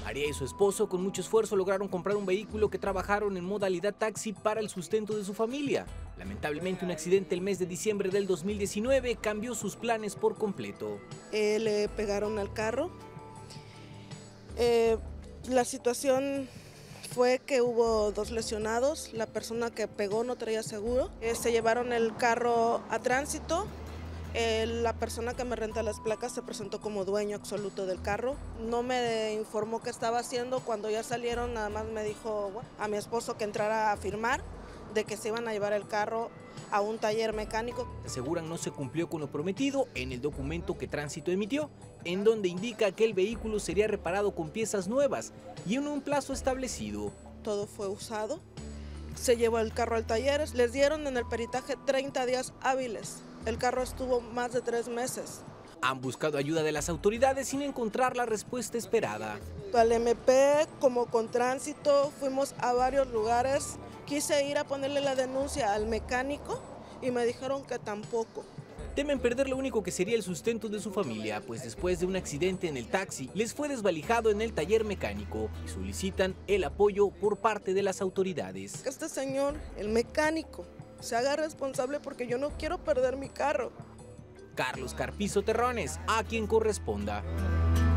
María y su esposo con mucho esfuerzo lograron comprar un vehículo que trabajaron en modalidad taxi para el sustento de su familia. Lamentablemente, un accidente el mes de diciembre del 2019 cambió sus planes por completo. Le pegaron al carro. La situación fue que hubo 2 lesionados. La persona que pegó no traía seguro. Se llevaron el carro a tránsito. La persona que me renta las placas se presentó como dueño absoluto del carro. No me informó qué estaba haciendo. Cuando ya salieron, nada más me dijo a mi esposo que entrara a firmar de que se iban a llevar el carro a un taller mecánico. Aseguran no se cumplió con lo prometido en el documento que Tránsito emitió, en donde indica que el vehículo sería reparado con piezas nuevas y en un plazo establecido. Todo fue usado. Se llevó el carro al taller. Les dieron en el peritaje 30 días hábiles. El carro estuvo más de 3 meses. Han buscado ayuda de las autoridades sin encontrar la respuesta esperada. Al MP como con Tránsito fuimos a varios lugares. Quise ir a ponerle la denuncia al mecánico y me dijeron que tampoco. Temen perder lo único que sería el sustento de su familia, pues después de un accidente en el taxi les fue desvalijado en el taller mecánico y solicitan el apoyo por parte de las autoridades. Este señor, el mecánico, se haga responsable porque yo no quiero perder mi carro. Carlos Carpizo Terrones, a quien corresponda.